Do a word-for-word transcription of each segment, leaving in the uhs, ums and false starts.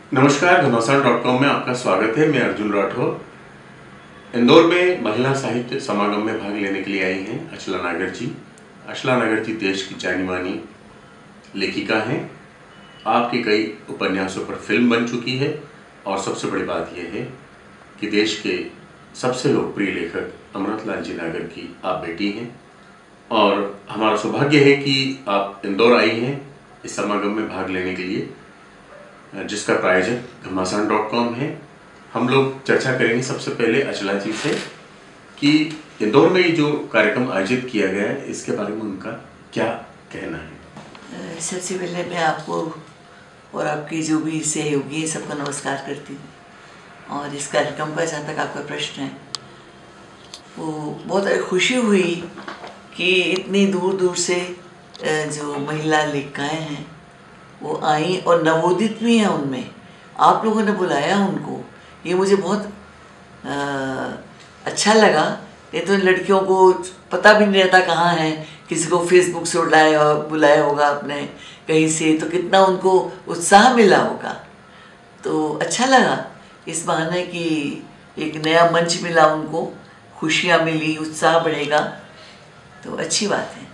नमस्कार, घमासान dot com में आपका स्वागत है। मैं अर्जुन राठौर। इंदौर में महिला साहित्य समागम में भाग लेने के लिए आई हैं अचला नागर जी। अचला नागर जी देश की जानी मानी लेखिका हैं। आपके कई उपन्यासों पर फिल्म बन चुकी है और सबसे बड़ी बात यह है कि देश के सबसे लोकप्रिय लेखक अमृतलाल जी नागर की आप बेटी हैं और हमारा सौभाग्य है कि आप इंदौर आई हैं इस समागम में भाग लेने के लिए, जिसका प्रायोजक घमासान डॉट कॉम है। हम लोग चर्चा करेंगे सबसे पहले अचला जी से कि इंदौर में जो कार्यक्रम आयोजित किया गया है इसके बारे में उनका क्या कहना है। सबसे पहले मैं आपको और आपके जो भी सहयोगी हैं सबका नमस्कार करती हूँ। और इस कार्यक्रम का जहाँ तक आपका प्रश्न है, वो बहुत खुशी हुई कि इतनी दूर दूर से जो महिला लेखिकाएँ हैं वो आई और नवोदित भी हैं। उनमें आप लोगों ने बुलाया उनको, ये मुझे बहुत आ, अच्छा लगा। ये तो लड़कियों को पता भी नहीं रहता कहाँ है, किसी को फेसबुक से बुलाया बुलाया होगा आपने कहीं से, तो कितना उनको उत्साह मिला होगा। तो अच्छा लगा इस बहाने कि एक नया मंच मिला उनको, खुशियाँ मिली, उत्साह बढ़ेगा, तो अच्छी बात है।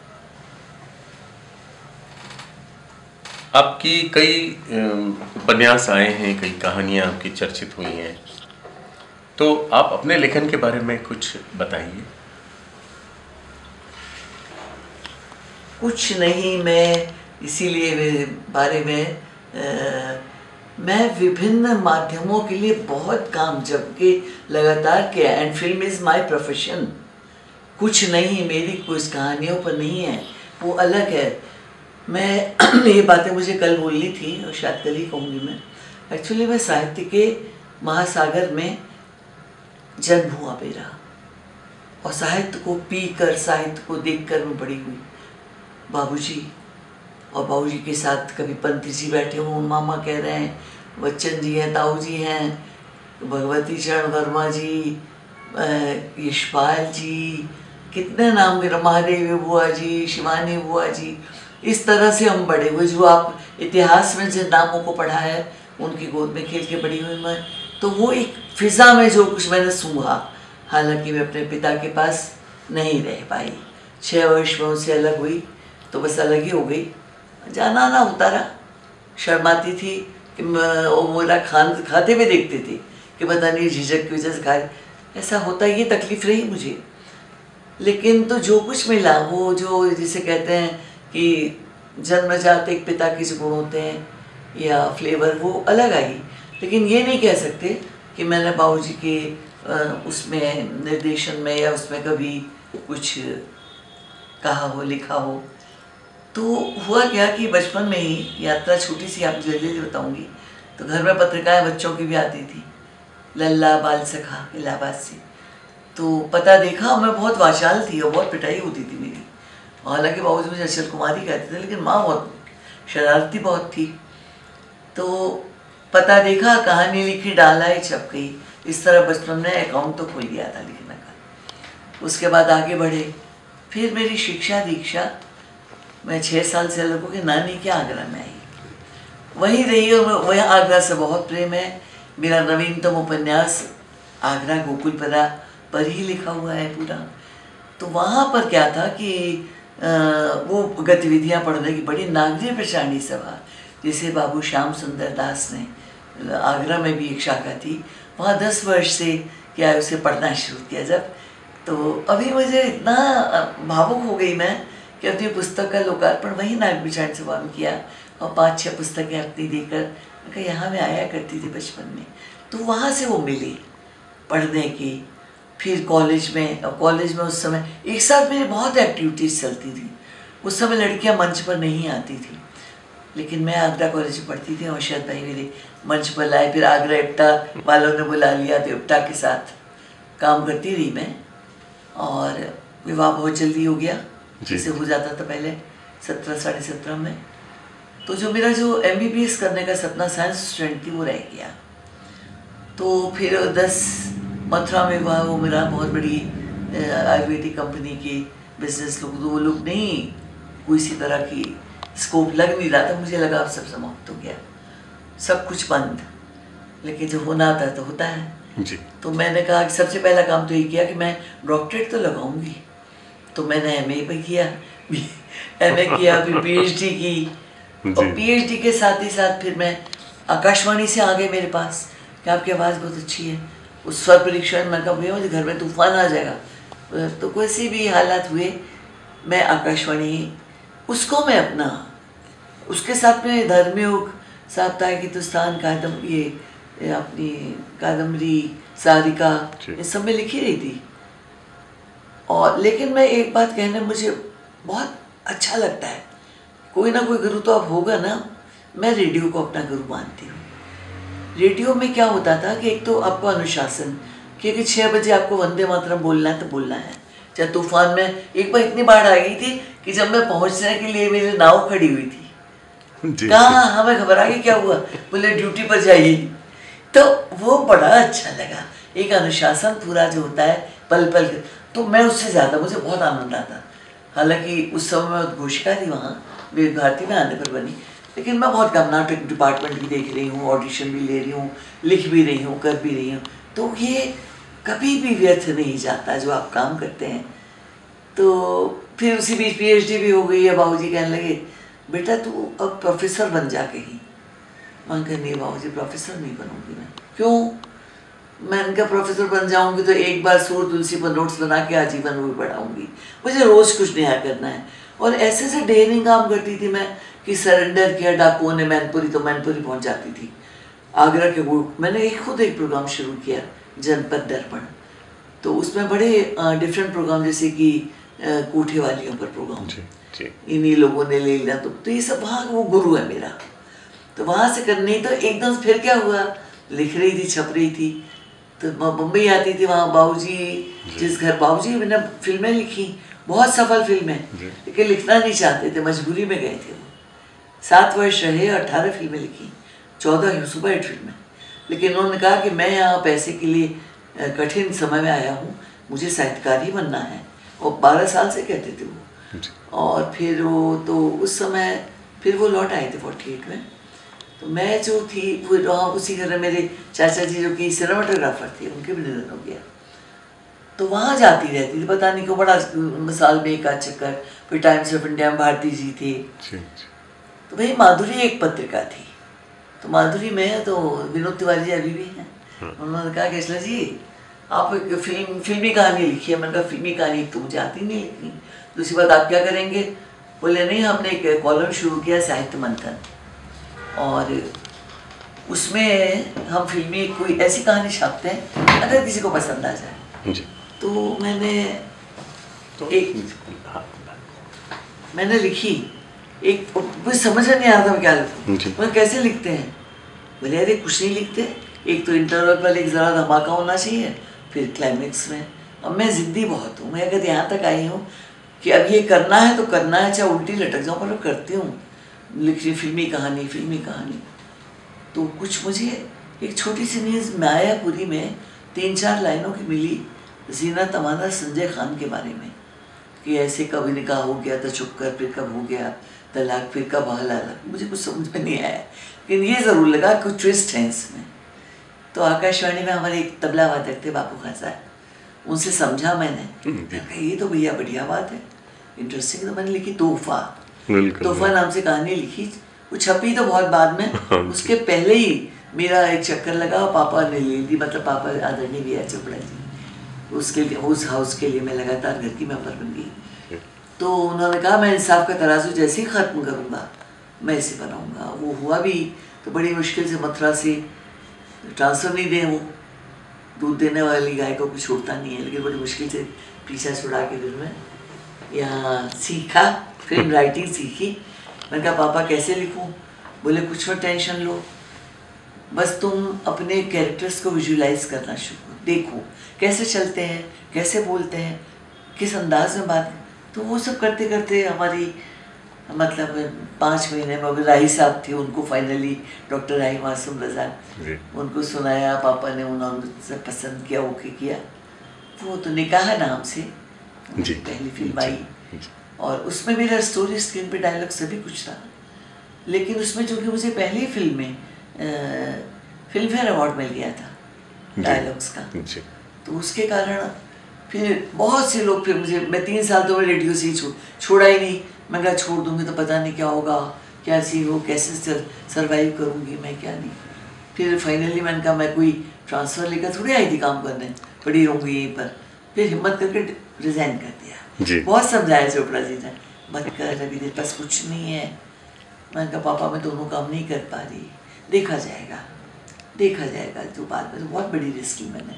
आपकी कई उपन्यास आए हैं, कई कहानियां आपकी चर्चित हुई हैं, तो आप अपने लेखन के बारे में कुछ बताइए। कुछ नहीं, मैं इसीलिए मेरे बारे में आ, मैं विभिन्न माध्यमों के लिए बहुत काम जब के लगातार किया, and film is my profession. कुछ नहीं, मेरी कुछ कहानियों पर नहीं है, वो अलग है। मैं ये बातें मुझे कल बोलनी थी और शायद कल ही कहूँगी। मैं एक्चुअली मैं साहित्य के महासागर में जन्म हुआ मेरा, और साहित्य को पी कर, साहित्य को देख कर मैं बड़ी हुई। बाबूजी और बाबूजी के साथ कभी पंथी जी बैठे हों, मामा कह रहे हैं, बच्चन जी हैं, ताऊ जी हैं, भगवती चरण वर्मा जी, यशपाल जी, कितने नाम, मेरा महादेवी बुआ जी, शिवानी बुआ जी, इस तरह से हम बड़े हुए। जो आप इतिहास में जिन नामों को पढ़ा है उनकी गोद में खेल के बड़ी हुई मैं। तो वो एक फिज़ा में जो कुछ मैंने सूंघा, हालांकि मैं अपने पिता के पास नहीं रह पाई। छः वर्ष में उनसे अलग हुई तो बस अलग ही हो गई। जाना आना होता रहा, शर्माती थी कि वो मेरा खान खाते हुए देखते थे कि पता नहीं झिझक की वजह से खाए, ऐसा होता, ये तकलीफ़ रही मुझे। लेकिन तो जो कुछ मिला, वो जो जिसे कहते हैं कि जन्मजात एक पिता के जो गुण होते हैं या फ्लेवर, वो अलग आई। लेकिन ये नहीं कह सकते कि मैंने बाबूजी के उसमें निर्देशन में या उसमें कभी कुछ कहा हो, लिखा हो। तो हुआ क्या कि बचपन में ही, यात्रा छोटी सी आप जल्दी जल्दी बताऊँगी, तो घर में पत्रिकाएं बच्चों की भी आती थी, लल्ला बाल सखा इलाहाबाद से। तो पता देखा, मैं बहुत वाचाल थी और बहुत पिटाई होती थी मेरी। हालांकि बाबूजी मुझे अचल कुमारी कहते थे, लेकिन माँ बहुत शरारती बहुत थी। तो पता देखा, कहानी लिखी, डाला ही छप गई। इस तरह बचपन में अकाउंट तो खुल गया था लिखने का। उसके बाद आगे बढ़े, फिर मेरी शिक्षा दीक्षा, मैं छः साल से लोगों के नानी के आगरा में आई, वहीं रही और वही आगरा से बहुत प्रेम है। मेरा नवीनतम उपन्यास आगरा गोकुलपरा पर ही लिखा हुआ है पूरा। तो वहाँ पर क्या था कि आ, वो गतिविधियाँ पढ़ने की, बड़ी नागरिक प्रचारणी सभा, जैसे बाबू श्याम सुंदर दास ने आगरा में भी एक शाखा थी, वहाँ दस वर्ष से क्या उसे पढ़ना शुरू किया जब। तो अभी मुझे इतना भावुक हो गई मैं कि अपनी पुस्तक का लोकार्पण वही नागरिक प्रचारणी सभा में किया, और पाँच छः पुस्तकें अपनी देकर यहाँ मैं आया करती थी बचपन में। तो वहाँ से वो मिली पढ़ने की। फिर कॉलेज में, कॉलेज में उस समय एक साथ मेरी बहुत एक्टिविटीज़ चलती थी। उस समय लड़कियां मंच पर नहीं आती थी, लेकिन मैं आगरा कॉलेज में पढ़ती थी और शरद भाई मेरे मंच पर लाए। फिर आगरा इप्टा वालों ने बुला लिया, तो इप्टा के साथ काम करती रही मैं। और विवाह बहुत जल्दी हो गया, जैसे हो जाता था पहले सत्रह साढ़े सत्रह में। तो जो मेरा जो एम बी बी एस करने का सपना, साइंस स्टूडेंट थी, वो रह गया। तो फिर दस मथुरा में हुआ, वो मेरा बहुत बड़ी आयुर्वेदिक कंपनी की बिजनेस लोग, वो लोग नहीं, कोई सी तरह की स्कोप लग नहीं रहा था। मुझे लगा अब सब समाप्त हो गया, सब कुछ बंद। लेकिन जो होना आता है तो होता है जी। तो मैंने कहा कि सबसे पहला काम तो ये किया कि मैं डॉक्टरेट तो लगाऊंगी। तो मैंने एम ए भी किया, एम ए किया, फिर पी एच डी की, और पी एच डी के साथ ही साथ फिर मैं आकाशवाणी से आ गए मेरे पास कि आपकी आवाज़ बहुत अच्छी है। उस स्वर परीक्षा में मैं कहा भैया मुझे घर में तूफान आ जाएगा, तो कोई भी हालात हुए मैं आकाशवाणी उसको मैं अपना, उसके साथ में धर्मयुग, साप्ताहिक हिंदुस्तान, कादम ये, ये अपनी कादम्बरी, सारिका, ये सब में लिखी रही थी। और लेकिन मैं एक बात कहने, मुझे बहुत अच्छा लगता है, कोई ना कोई गुरु तो अब होगा ना। मैं रेडियो को अपना गुरु मानती हूँ। रेडियो में क्या होता था कि एक तो आपको अनुशासन, क्योंकि छः बजे आपको वंदे मातरम बोलना है तो बोलना है। चाहे तूफान में, एक बार इतनी बाढ़ आ गई थी कि जब मैं पहुँचने के लिए मेरी नाव खड़ी हुई थी, कहाँ हमें घबरा के क्या हुआ, बोले ड्यूटी पर जाइए। तो वो बड़ा अच्छा लगा, एक अनुशासन पूरा जो होता है पल पल, तो मैं उससे ज़्यादा, मुझे बहुत आनंद आता। हालांकि उस समय मैं उद्घोषिका थी वहाँ विवेक भारती में आने पर बनी, लेकिन मैं बहुत कम, नाटक डिपार्टमेंट भी देख रही हूँ, ऑडिशन भी ले रही हूँ, लिख भी रही हूँ, कर भी रही हूँ। तो ये कभी भी व्यर्थ नहीं जाता जो आप काम करते हैं। तो फिर उसी बीच पी एच डी भी हो गई है। बाबूजी कहने लगे बेटा तू अब प्रोफेसर बन जा कहीं। मैं कहा नहीं बाबूजी प्रोफेसर नहीं बनूंगी मैं। क्यों? मैंने कहा प्रोफेसर बन जाऊंगी तो एक बार सूर तुलसी पर नोट्स बना के आजीवन वो पढ़ाऊंगी, मुझे रोज़ कुछ नया करना है। और ऐसे से डेयरिंग काम करती थी मैं कि सरेंडर किया डाकुओं ने मैनपुरी, तो मैनपुरी पहुंच जाती थी। आगरा के वो मैंने एक खुद एक प्रोग्राम शुरू किया, जनपद दर्पण। तो उसमें बड़े डिफरेंट प्रोग्राम, जैसे कि कोठे वालियों पर प्रोग्राम, इन्हीं लोगों ने ले लिया। तो, तो ये सब वहाँ वो गुरु है मेरा। तो वहाँ से करनी, तो एकदम फिर क्या हुआ, लिख रही थी, छप रही थी, तो मुंबई आती थी। वहाँ बाबूजी जिस घर, बाबूजी मैंने फिल्में लिखी, बहुत सफल फिल्में, लेकिन लिखना नहीं चाहते थे, मजबूरी में गए थे वो। सात वर्ष रहे, अट्ठारह फिल्में लिखी, चौदह सुपर हिट फिल्में। लेकिन उन्होंने कहा कि मैं यहाँ पैसे के लिए कठिन समय में आया हूँ, मुझे साहित्यकार ही बनना है। और बारह साल से कहते थे वो। और फिर वो तो उस समय फिर वो लौट आए थे फोर्टी एट में। तो मैं जो थी वो वहाँ उसी घर में मेरे चाचा जी जो कि सिनेमाटोग्राफर थे, उनके भी निधन हो गया। तो वहाँ जाती रहती थी, पता नहीं क्यों, बड़ा साल में एक आध चक्कर। फिर टाइम्स ऑफ इंडिया में भारती जी थे। तो भाई माधुरी एक पत्रिका थी, तो माधुरी में तो विनोद तिवारी जी अभी भी हैं। उन्होंने कहा कि इसला जी आप एक फिल्म फिल्मी कहानी लिखी है। मैंने कहा फिल्मी कहानी तो मुझे आती नहीं लिखनी। दूसरी बात आप क्या करेंगे? बोले नहीं, हमने एक कॉलम शुरू किया साहित्य मंथन, और उसमें हम फिल्मी कोई ऐसी कहानी छापते हैं अगर किसी को पसंद आ जाए। तो मैंने तो एक मैंने लिखी, एक मुझे समझ नहीं आ रहा था मैं क्या लिखूं। मैं कैसे लिखते हैं? बोले अरे कुछ नहीं लिखते, एक तो इंटरवल पर एक ज़रा धमाका होना चाहिए, फिर क्लाइमेक्स में। अब मैं ज़िद्दी बहुत हूँ, मैं अगर यहाँ तक आई हूँ कि अब ये करना है तो करना है, चाहे उल्टी लटक जाऊँ, पर करती हूँ, लिख रही फिल्मी कहानी फिल्मी कहानी। तो कुछ मुझे एक छोटी सी न्यूज़ मायापुरी में तीन चार लाइनों की मिली, जीना तमाना संजय खान के बारे में, कि ऐसे कब निकाह हो गया था चुप कर, फिर कब हो गया तलाक, फिर कब हलाला। मुझे कुछ समझ में नहीं आया, लेकिन ये ज़रूर लगा कुछ ट्विस्ट है इसमें। तो आकाशवाणी में हमारे एक तबला वादक थे बापू खान साहब, उनसे समझा मैंने, ये तो भैया बढ़िया बात है, इंटरेस्टिंग। तो मैंने लिखी तोहफा। तोहफा नाम से कहानी लिखी, वो छपी तो बहुत बाद में, उसके पहले ही मेरा एक चक्कर लगा, पापा ने ले ली, मतलब पापा आदरणीय वी आर चोपड़ा जी, उसके लिए उस हाउस के लिए मैं लगातार घर की मेंबर बन गई। तो उन्होंने कहा मैं इंसाफ का तराजू जैसे ही ख़त्म करूँगा मैं इसे बनाऊँगा। वो हुआ भी, तो बड़ी मुश्किल से मथुरा से ट्रांसफ़र नहीं दें, वो दूध देने वाली गाय को कुछ छोड़ता नहीं है, लेकिन बड़ी मुश्किल से पीछा छुड़ा के फिर मैं यहाँ सीखा, फिल्म राइटिंग सीखी। मैंने कहा पापा कैसे लिखूं? बोले कुछ मत टेंशन लो, बस तुम अपने कैरेक्टर्स को विजुलाइज करना शुरू देखो, कैसे चलते हैं, कैसे बोलते हैं, किस अंदाज में बात। तो वो सब करते करते हमारी मतलब पाँच महीने में राही साहब थे, उनको फाइनली डॉक्टर राही मासूम रजा, उनको सुनाया, पापा ने उन्होंने पसंद किया, ओके किया। वो तो निकाह नाम से जी पहली फिल्म आई, और उसमें मेरा स्टोरी स्क्रीन पे डायलॉग सभी कुछ था। लेकिन उसमें चूँकि मुझे पहली फिल्म में फिल्म फेयर अवार्ड मिल गया था डायलॉग्स का। जी। तो उसके कारण फिर बहुत से लोग, फिर मुझे, मैं तीन साल तो मैं रेडियो से ही छोड़ छोड़ा ही नहीं। मैं कहा छोड़ दूंगी तो पता नहीं क्या होगा, क्या सी हो, कैसे सर, सर्वाइव करूंगी मैं, क्या नहीं। फिर फाइनली मैंने कहा मैं कोई ट्रांसफ़र लेकर थोड़ी आई थी काम करने, पड़ी रहूँगी यहीं पर। फिर हिम्मत करके रिज़ाइन कर दिया जी। बहुत समझाया चोपड़ा जी ने, मत कर, अभी तेरे पास कुछ नहीं है। मैंने कहा पापा मैं दोनों काम नहीं कर पा रही, देखा जाएगा देखा जाएगा जो बाद में। तो बहुत बड़ी रिस्क ली मैंने।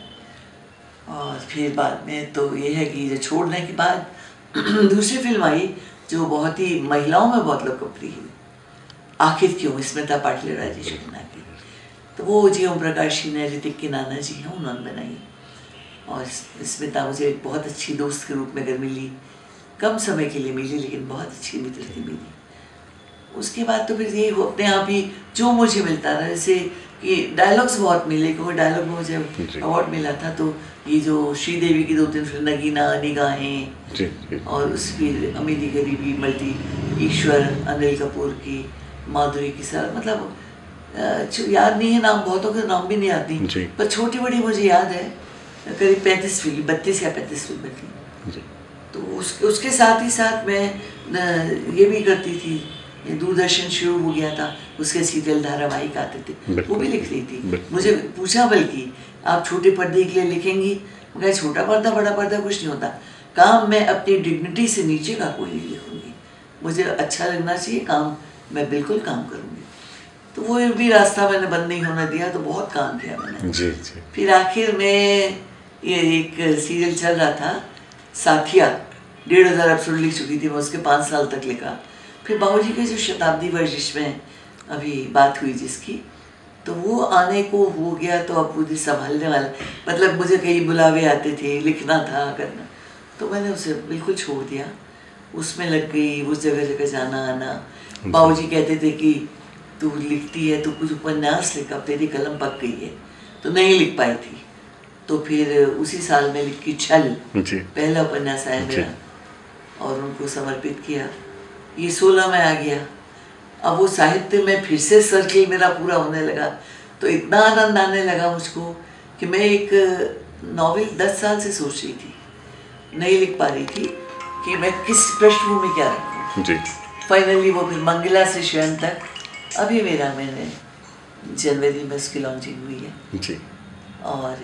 और फिर बाद में तो ये है कि जो छोड़ने के बाद दूसरी फिल्म आई जो बहुत ही महिलाओं में बहुत लोकप्रिय हुई, आखिर क्यों, स्मिता पाटिल राजेश खन्ना की। तो वो जी ओम प्रकाश जी ने, ऋतिक की नाना जी हैं, उन्होंने बनाई। और स्मिता मुझे एक बहुत अच्छी दोस्त के रूप में अगर मिली, कम समय के लिए मिली लेकिन बहुत अच्छी मित्र थी मिली। उसके बाद तो फिर ये वो अपने आप ही जो मुझे मिलता रहा, जैसे कि डायलॉग्स बहुत मिले, क्योंकि डायलॉग में मुझे अवार्ड मिला था। तो ये जो श्रीदेवी की दो तीन फिल्म, नगीना, निगाहें, और उसकी अमीरी गरीबी, मल्टी, ईश्वर, अनिल कपूर की, माधुरी की, सर मतलब याद नहीं है नाम, बहुतों के नाम भी नहीं आती, पर छोटी बड़ी मुझे याद है करीब पैंतीस फिल्म, बत्तीस या पैंतीस फिल्में थी। तो उसके उसके साथ ही साथ मैं ये भी करती थी, दूरदर्शन शुरू हो गया था, उसके सीरियल धारावाहिक आते थे, वो भी लिख रही थी। मुझे पूछा बल्कि आप छोटे पर्दे के लिए लिखेंगी, मैं छोटा पर्दा बड़ा पर्दा कुछ नहीं होता, काम मैं अपनी डिग्निटी से नीचे का कोई नहीं लिखूंगी, मुझे अच्छा लगना चाहिए काम, मैं बिल्कुल काम करूँगी। तो वो भी रास्ता मैंने बंद नहीं होने दिया, तो बहुत काम किया मैंने। जी जी। फिर आखिर में ये एक सीरियल चल रहा था साथिया, डेढ़ हज़ार एपिसोड लिख चुकी थी मैं, उसके पाँच साल तक लिखा। फिर बाबूजी के जो शताब्दी वर्षिश में अभी बात हुई जिसकी, तो वो आने को हो गया, तो अब मुझे संभालने वाला, मतलब मुझे कई बुलावे आते थे, लिखना था, करना, तो मैंने उसे बिल्कुल छोड़ दिया। उसमें लग गई, उस जगह जगह जाना आना। बाबूजी कहते थे कि तू लिखती है तो कुछ उपन्यास लिख, अब तेरी कलम पक गई है, तो नहीं लिख पाई थी। तो फिर उसी साल में लिखी छल, पहला उपन्यास आया मेरा, और उनको समर्पित किया। ये सोलह में आ गया। अब वो साहित्य में फिर से सर्किल मेरा पूरा होने लगा, तो इतना आनंद आने लगा मुझको कि मैं एक नॉवेल दस साल से सोच रही थी, नहीं लिख पा रही थी कि मैं किस पृष्ठभूमि क्या रखूँ जी। फाइनली वो फिर मंगला से शयन तक, अभी मेरा मैंने जनवरी में उसकी लॉन्चिंग हुई है जी। और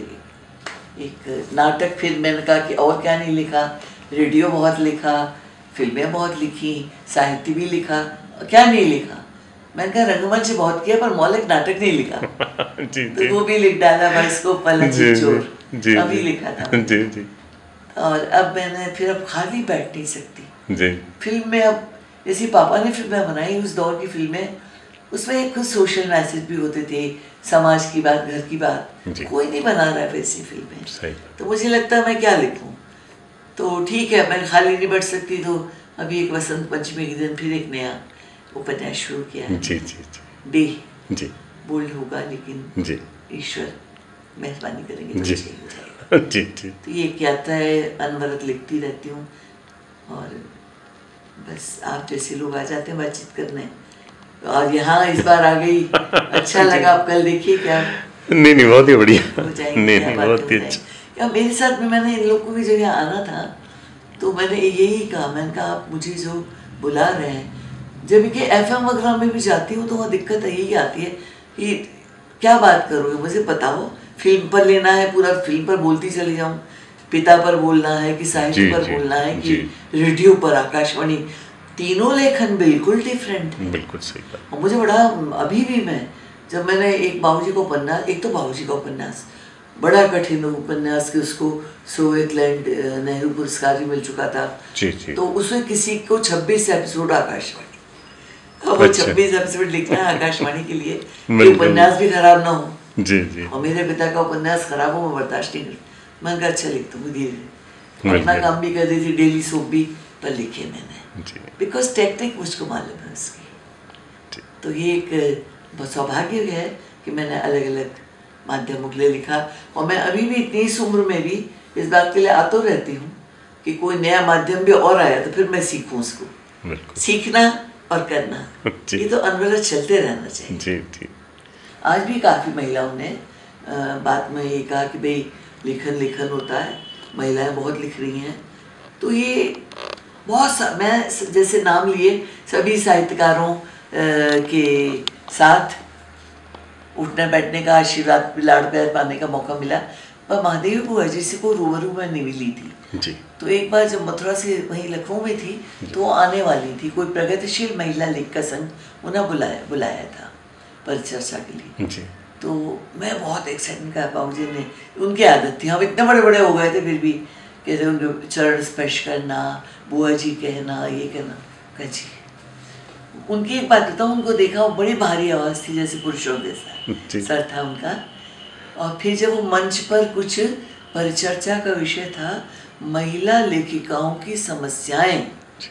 एक नाटक, फिर मैंने कहा कि और क्या नहीं लिखा, रेडियो बहुत लिखा, फिल्में बहुत लिखी, साहित्य भी लिखा, क्या नहीं लिखा। मैंने कहा रंगमंच बहुत किया पर मौलिक नाटक नहीं लिखा जी, तो जी। वो भी लिख डाला, बाइस्कोप वाला चोर अभी लिखा था जी, जी। और अब मैंने फिर अब खाली बैठ नहीं सकती जी। फिल्म में अब जैसे पापा ने फिल्में बनाई उस दौर की फिल्में, उसमें कुछ सोशल मैसेज भी होते थे, समाज की बात, घर की बात, कोई नहीं बना रहा है वैसी फिल्में। तो मुझे लगता है मैं क्या लिखूं, तो ठीक है मैं खाली नहीं बैठ सकती, तो अभी एक वसंत पंचमी के दिन फिर एक नया उपन्यास शुरू किया है जी जी जी। डे जी। बोल्ड होगा लेकिन जी ईश्वर मेहरबानी करेंगे जी जी जी। तो ये एक यात्रा है, अनवरत लिखती रहती हूँ, और बस आप जैसे लोग आ जाते हैं बातचीत करने, और यहाँ इस बार आ गई, अच्छा लगा। आप कल देखिए क्या, नहीं नहीं बहुत ही बढ़िया, हो जाएगी, नहीं नहीं बहुत ही अच्छा। मेरे साथ में मैंने इन लोगों की जगह आना था, तो मैंने यही कहा, मैंने कहा आप मुझे जो बुला रहे हैं, जब कि एफ एम वगैरह में भी जाती हूँ तो वहाँ दिक्कत यही आती है कि क्या बात करोगे, मुझे बताओ, फिल्म पर लेना है, पूरा फिल्म पर बोलती चली जाऊँ, पिता पर बोलना है कि साहित्य पर बोलना है कि रेडियो पर, आकाशवाणी, तीनों लेखन बिल्कुल डिफरेंट है। बिल्कुल सही बात। और मुझे बड़ा, अभी भी मैं जब मैंने एक बाबूजी का उपन्यास, एक तो बाबूजी का उपन्यास बड़ा कठिन उपन्यास कि उसको सोवियत लैंड नेहरू पुरस्कार भी मिल चुका था जी जी। तो उसमें किसी को छब्बीस एपिसोड आकाशवाणी, अब वो छब्बीस एपिसोड लिखना है आकाशवाणी के लिए कि उपन्यास भी खराब ना हो जी जी। और मेरे पिता का उपन्यास खराब हो मैं बर्दाश्त नहीं कर। मैंने कहा अच्छा लिख दूँगी धीरे, अपना काम भी कर दी थी, डेली सोप भी पर लिखे मैंने, बिकॉज टेक्निक मुझको मालूम है उसकी। तो ये एक बहुत सौभाग्य है कि मैंने अलग अलग माध्यमों के लिए लिखा, और मैं अभी भी इतनी इस उम्र में भी इस बात के लिए आतुर रहती हूँ कि कोई नया माध्यम भी और आया तो फिर मैं सीखूँ उसको। सीखना और करना ये तो अनवरत चलते रहना चाहिए जी जी। आज भी काफ़ी महिलाओं ने बात में ये कहा कि भाई लेखन लेखन होता है, महिलाएं बहुत लिख रही हैं। तो ये बहुत सा मैं जैसे नाम लिए सभी साहित्यकारों के साथ उठने बैठने का आशीर्वाद लाड़ प्यार पाने का मौका मिला, पर महादेवी बुआ जी से को रूबरू में नहीं मिली थी जी। तो एक बार जब मथुरा से वहीं लखनऊ में थी तो वो आने वाली थी, कोई प्रगतिशील महिला लेखक संघ उन्हें बुलाया बुलाया था परिचर्चा के लिए जी। तो मैं बहुत एक्साइटमेंट का बाबू जी ने, उनकी आदत थी, हम इतने बड़े बड़े हो गए थे फिर भी कहते उनके चरण स्पर्श करना, बुआ जी कहना, ये कहना कह जी। उनकी एक बात बताऊँ, उनको देखा वो बड़ी भारी आवाज़ थी जैसे पुरुषों जैसा सर था उनका। और फिर जब वो मंच पर कुछ परिचर्चा का विषय था महिला लेखिकाओं की समस्याएं,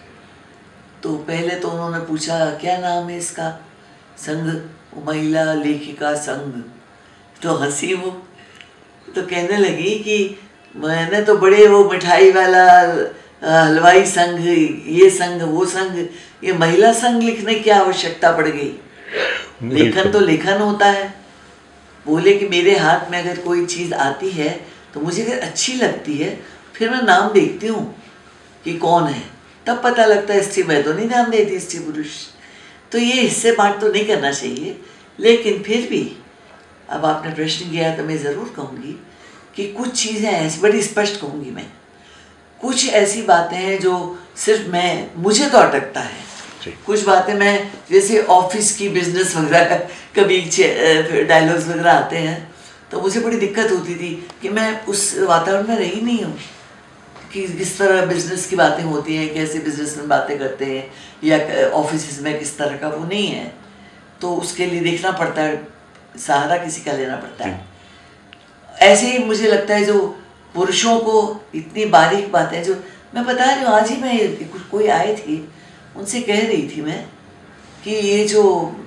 तो पहले तो उन्होंने पूछा क्या नाम है इसका संघ, महिला लेखिका संघ। तो हंसी वो, तो कहने लगी कि मैंने तो बड़े वो मिठाई वाला हलवाई संघ, ये संघ वो संघ, ये महिला संघ लिखने की आवश्यकता पड़ गई। लेखन तो लेखन होता है। बोले कि मेरे हाथ में अगर कोई चीज़ आती है तो मुझे अगर अच्छी लगती है फिर मैं नाम देखती हूँ कि कौन है, तब पता लगता है स्त्री। मैं तो नहीं ध्यान देती स्त्री पुरुष। तो ये हिस्से बांट तो नहीं करना चाहिए, लेकिन फिर भी अब आपने प्रश्न किया तो मैं ज़रूर कहूँगी कि कुछ चीज़ें ऐसी, बड़ी स्पष्ट कहूँगी मैं, कुछ ऐसी बातें हैं जो सिर्फ मैं, मुझे तो अटकता है। कुछ बातें मैं जैसे ऑफिस की बिजनेस वगैरह कभी डायलॉग्स वगैरह आते हैं तो मुझे बड़ी दिक्कत होती थी कि मैं उस वातावरण में रही नहीं हूँ कि किस तरह बिजनेस की बातें होती हैं, कैसे बिजनेस में बातें करते हैं, या ऑफिस में किस तरह का, वो नहीं है। तो उसके लिए देखना पड़ता है, सहारा किसी का लेना पड़ता है। ऐसे ही मुझे लगता है जो पुरुषों को इतनी बारीक बातें, जो मैं बता रही हूँ, आज ही मैं कोई आए थे उनसे कह रही थी मैं कि ये जो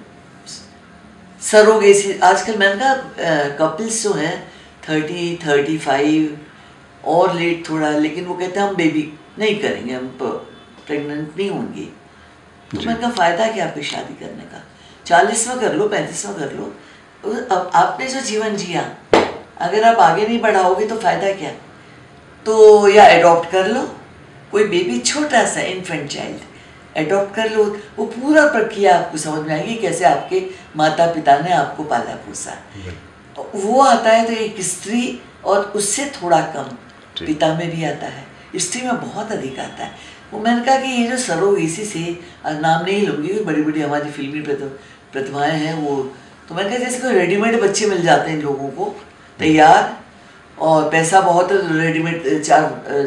सरोगेसी आजकल, मैंने कहा कपल्स जो हैं थर्टी थर्टी फाइव और लेट थोड़ा, लेकिन वो कहते हैं हम बेबी नहीं करेंगे, हम प्रेग्नेंट नहीं होंगी। तो मैंने कहा फ़ायदा क्या आपकी शादी करने का, चालीसवां कर लो, पैंतीसवां कर लो, अब आपने जो जीवन जिया अगर आप आगे नहीं बढ़ाओगे तो फ़ायदा क्या। तो या एडॉप्ट कर लो, कोई बेबी छोटा सा इन्फेंट चाइल्ड एडॉप्ट कर लो, वो पूरा प्रक्रिया आपको समझ में आएगी कैसे आपके माता पिता ने आपको पाला पोसा। वो आता है तो एक स्त्री और उससे थोड़ा कम पिता में भी आता है, स्त्री में बहुत अधिक आता है। वो मैंने कहा कि ये जो सरोगेसी से, नाम नहीं लूँगी, बड़ी बड़ी हमारी फिल्मी प्रतिभाएं हैं वो, तो मैंने कहा जैसे कोई रेडीमेड बच्चे मिल जाते हैं इन लोगों को तैयार, और पैसा बहुत रेडीमेड चार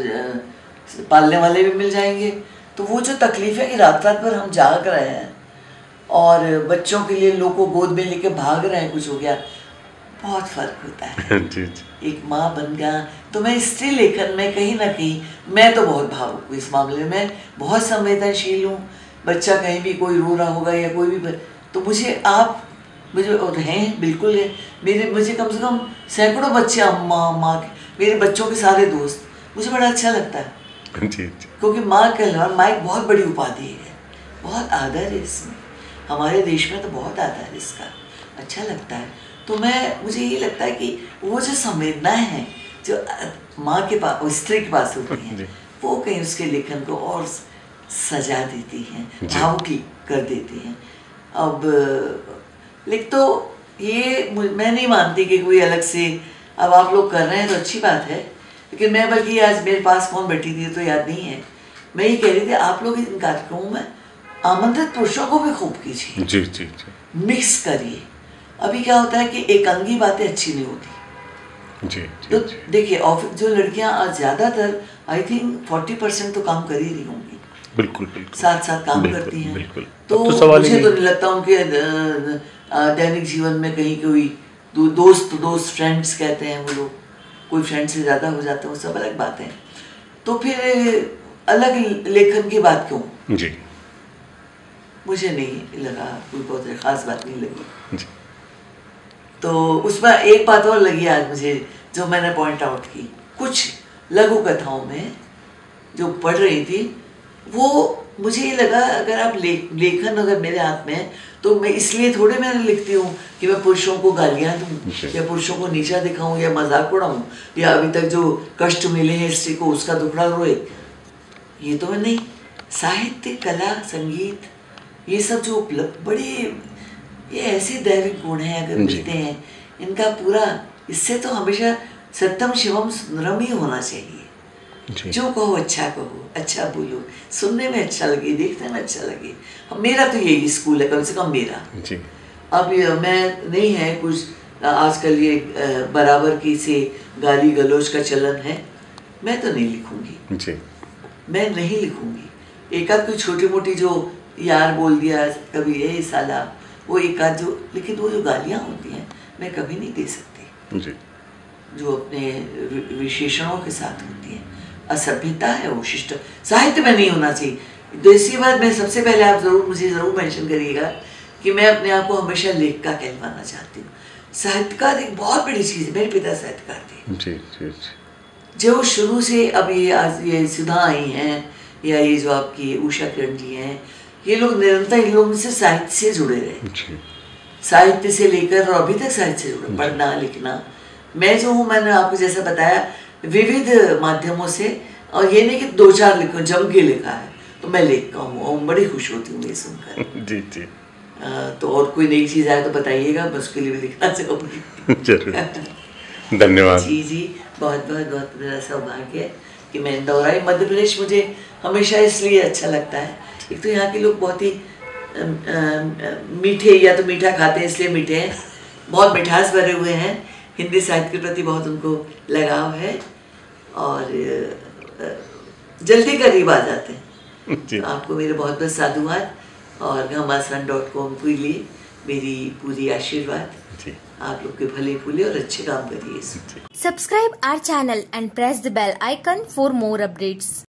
पालने वाले भी मिल जाएंगे। तो वो जो तकलीफ है कि रात रात भर हम जाग रहे हैं और बच्चों के लिए लोग को गोद में लेके भाग रहे हैं, कुछ हो गया, बहुत फर्क होता है। जी जी। एक माँ बन गया। तो मैं स्त्री लेखन में कहीं ना कहीं, मैं तो बहुत भावुक हूँ इस मामले में, बहुत संवेदनशील हूँ। बच्चा कहीं भी कोई रो रहा होगा या कोई भी, तो मुझे आप मुझे और हैं बिल्कुल है, मेरे मुझे कम से कम सैकड़ों बच्चे, अम्मा माँ के, मेरे बच्चों के सारे दोस्त, मुझे बड़ा अच्छा लगता है। जी जी। क्योंकि माँ कहलाना, माँ एक बहुत बड़ी उपाधि है, बहुत आदर है इसमें, हमारे देश में तो बहुत आदर है इसका, अच्छा लगता है। तो मैं मुझे ये लगता है कि वो जो संवेदनाएं हैं जो माँ के पास, स्त्री के पास होती हैं, वो कहीं उसके लेखन को और सजा देती हैं, भावुक कर देती हैं। अब लिख तो ये मैं नहीं मानती कि कोई अलग से, अब आप लोग कर रहे हैं तो अच्छी बात है, लेकिन मैं बल्कि आज मेरे पास कौन बैठी थी तो याद नहीं है, मैं ये कह रही थी आप लोग इन कार्यक्रमों में आमंत्रित पुरुषों को भी खूब कीजिए, जी जी जी, मिक्स करिए। अभी क्या होता है कि एकांगी बातें अच्छी नहीं होती। जी, जी, तो देखिए ऑफिस जो लड़कियां आज ज़्यादातर आई थिंक फोर्टी परसेंट तो काम कर ही रही होंगी, बिल्कुल बिल्कुल साथ साथ काम बिल्कुल, करती हैं। बिल्कुल। तो, तो मुझे तो नहीं लगता उनके दैनिक जीवन में कहीं कोई दो, दोस्त दोस्त फ्रेंड्स कहते हैं वो लोग, कोई फ्रेंड से ज़्यादा हो जाते हैं, वो सब अलग बात है। तो फिर अलग लेखन की बात क्यों? जी, मुझे नहीं लगा कोई बहुत खास बात नहीं लगी जी। तो उसमें एक बात और लगी आज मुझे, जो मैंने पॉइंट आउट की, कुछ लघु कथाओं में जो पढ़ रही थी वो मुझे ये लगा अगर आप ले, लेखन अगर मेरे हाथ में है तो मैं इसलिए थोड़े मैं लिखती हूँ कि मैं पुरुषों को गालियाँ दूँ या पुरुषों को नीचा दिखाऊँ या मजाक उड़ाऊँ या अभी तक जो कष्ट मिले हैं स्त्री को उसका दुखड़ा रोए। ये तो मैं नहीं। साहित्य, कला, संगीत, ये सब जो उपलब्ध बड़े ये ऐसे दैविक गुण हैं अगर मिलते हैं इनका पूरा, इससे तो हमेशा सत्यम शिवम सुंदरम ही होना चाहिए। जो कहो अच्छा कहो, अच्छा बोलो, सुनने में अच्छा लगे, देखने में अच्छा लगे। मेरा तो यही स्कूल है, कम से कम मेरा जी। अब मैं नहीं है कुछ आजकल ये बराबर की से गाली गलौज का चलन है, मैं तो नहीं लिखूंगी जी। मैं नहीं लिखूंगी। एक आध कोई छोटी मोटी जो यार बोल दिया कभी ये साला, वो एक आध जो, लेकिन वो जो गालियाँ होती हैं मैं कभी नहीं दे सकती जी। जो अपने विशेषणों के साथ होती है, असभ्यता है वो, शिष्ट साहित्य में नहीं होना चाहिए। तो इसी बात में सबसे पहले आप जरूर मुझे जरूर मेंशन करिएगा कि मैं अपने आप को हमेशा लेखिका कहलवाना चाहती हूँ। साहित्यकार एक बहुत बड़ी चीज़ है। मेरे पिता साहित्यकार थे जी, जी, जी। जो शुरू से अब ये आज ये सुधा आई हैं या ये जो आपकी उषा किरण जी हैं, ये लोग निरंतर इन लोगों से साहित्य से जुड़े रहे, साहित्य से लेकर और अभी तक साहित्य से जुड़े, पढ़ना लिखना। मैं जो हूँ मैंने आपको जैसा बताया विविध माध्यमों से, और ये नहीं कि दो चार लिखो जम के लिखा है तो मैं लिखता हूँ और बड़ी खुश होती हूँ ये सुनकर जी जी। आ, तो और कोई नई चीज़ आए तो बताइएगा, मैं उसके लिए भी लिखना चाहूँगी जरूर। धन्यवाद जी जी। बहुत बहुत बहुत मेरा सौभाग्य है कि मैं इंदौर आई। मध्य प्रदेश मुझे हमेशा इसलिए अच्छा लगता है, एक तो यहाँ के लोग बहुत ही मीठे, या तो मीठा खाते हैं इसलिए मीठे हैं, बहुत मिठास भरे हुए हैं, हिंदी साहित्य के प्रति बहुत उनको लगाव है और जल्दी करीब आ जाते हैं। तो आपको मेरे बहुत बहुत साधुवाद और घमासान डॉट कॉम के लिए मेरी पूरी आशीर्वाद। आप लोग के भले फूले और अच्छे काम करिए। Subscribe our channel and press the bell icon for more updates.